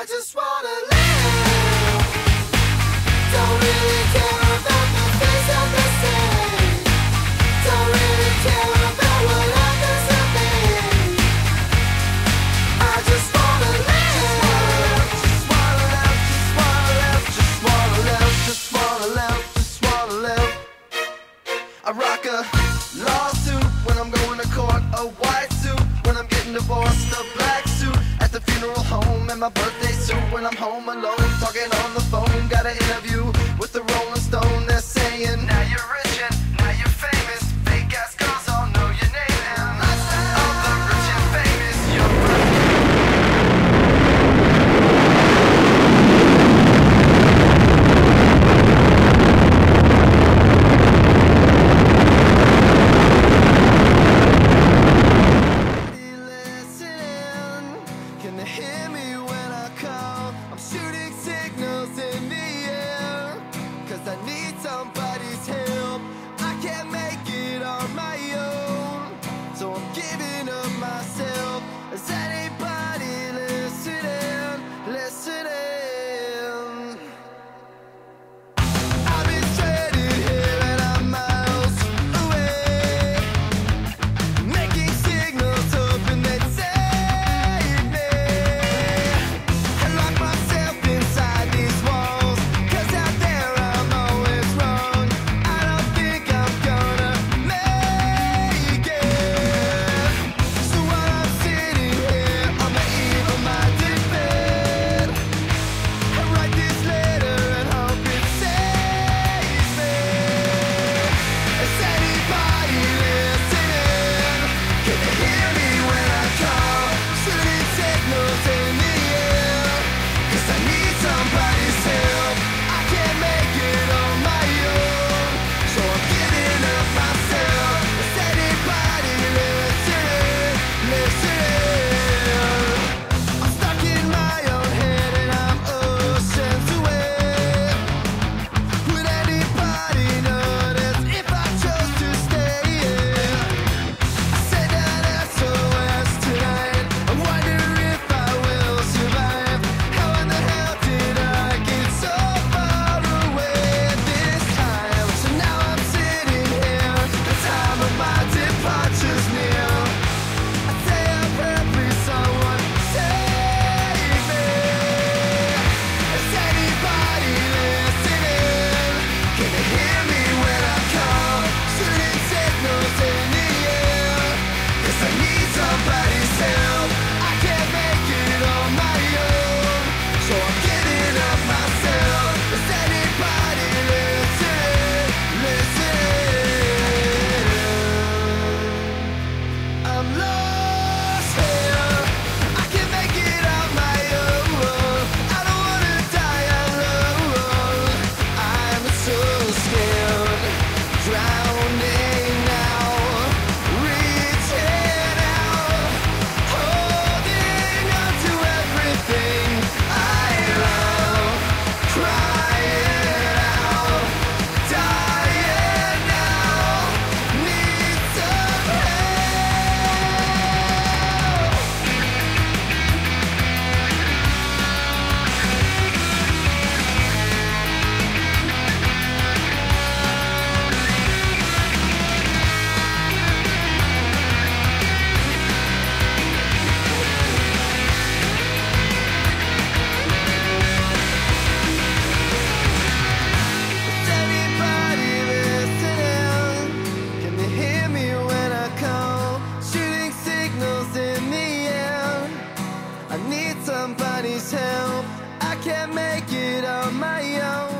I just wanna live. Don't really care about the things that they say. Don't really care about what happens to me. I just wanna live. Just wanna live, just wanna live, just wanna live, just wanna live, just wanna live. I rock a lawsuit when I'm going to court, a white suit when I'm getting divorced, a black suit at the funeral home, and my birthday suit when I'm home alone, talking on the phone. Got an interview with the Rolling Stone. They're saying, now you're rich and now you're famous. Fake ass girls all know your name, and all the rich and famous, you're Can they hear me when I call? I'm shooting signals in the air, 'cause I need somebody's help. I can't make it on my own, so I'm giving up myself. Is anybody listening? Listening? I've been stranded here and I'm miles away, making signals hoping they'd save me. I lock myself inside these walls, 'cause out there I'm always wrong. I don't think I'm gonna make it. So while I'm sitting here on the eve of my deathbed, I write this letter and hope it saves me. Is anybody listening? Can you hear me when I call? Shooting signals in the air, 'cause I need somebody's help. I can't make it on my own, so I'm giving up myself. Is anybody listening? Listening? I'm stuck in my own head and I'm oceans away. Would anybody notice if I chose to stay here? I send out SOS tonight. I wonder if I will survive. How in the hell did I get so far away this time? So now I'm sitting here, the time of my departure's near. I say a prayer, please someone save me. Is anybody listening? Can you hear me when I call? Shooting signals in the air, 'cause I need somebody's help. I can't make it on my own, so I'm giving up myself. Is anybody listening? Listening? I'm lost here. I can't make it on my own. I don't wanna die alone. I'm so scared, drowning now, reaching out, holding on to everything I love, crying out, dying now, need some help. Is anybody listening? Can you hear me when I call? Shooting signals in the air. I need somebody's help. I can't make it on my own.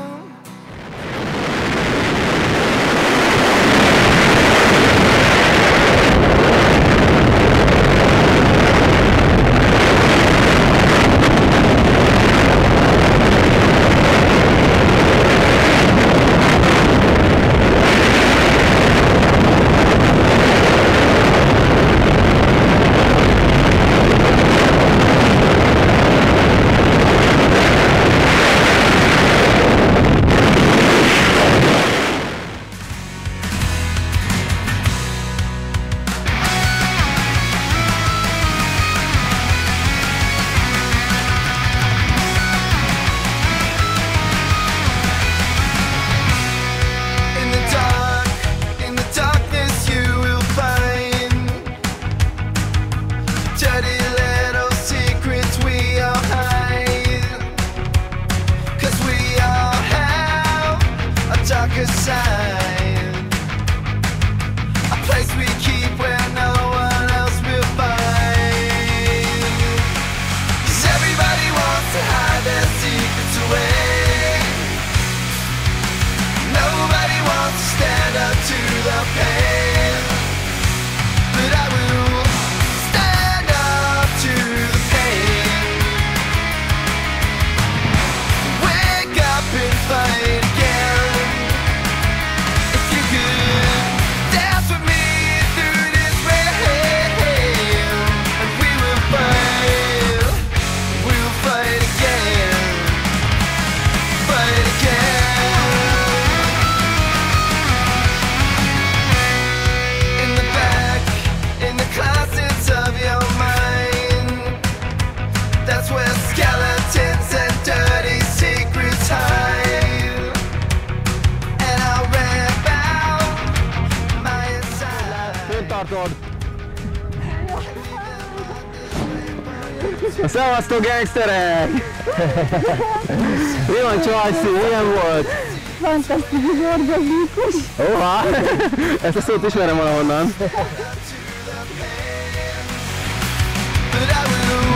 That's where skeletons and dirty secrets hide. And I'll rip out my inside. Tartod! Szevasztok, gangsterek! Mi van, Csajci? Milyen volt? Fantasztikus, orgazmikus! Oha! Ezt a szót ismerem valahonnan. But I went away.